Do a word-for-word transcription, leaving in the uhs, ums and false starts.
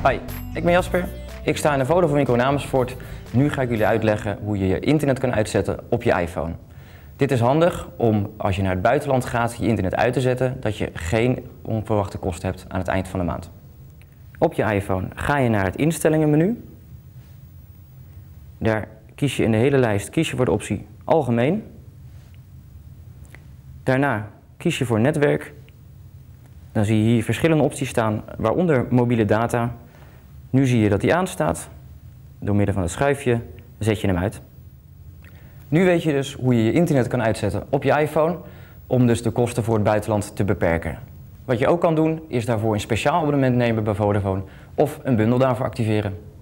Hoi, ik ben Jasper. Ik sta in de Vodafone winkel in Amersfoort. Nu ga ik jullie uitleggen hoe je je internet kan uitzetten op je iPhone. Dit is handig om, als je naar het buitenland gaat, je internet uit te zetten, dat je geen onverwachte kosten hebt aan het eind van de maand. Op je iPhone ga je naar het instellingenmenu. Daar kies je in de hele lijst kies je voor de optie Algemeen. Daarna kies je voor netwerk. Dan zie je hier verschillende opties staan, waaronder mobiele data. Nu zie je dat die aanstaat. Door middel van het schuifje zet je hem uit. Nu weet je dus hoe je je internet kan uitzetten op je iPhone, om dus de kosten voor het buitenland te beperken. Wat je ook kan doen, is daarvoor een speciaal abonnement nemen bij Vodafone of een bundel daarvoor activeren.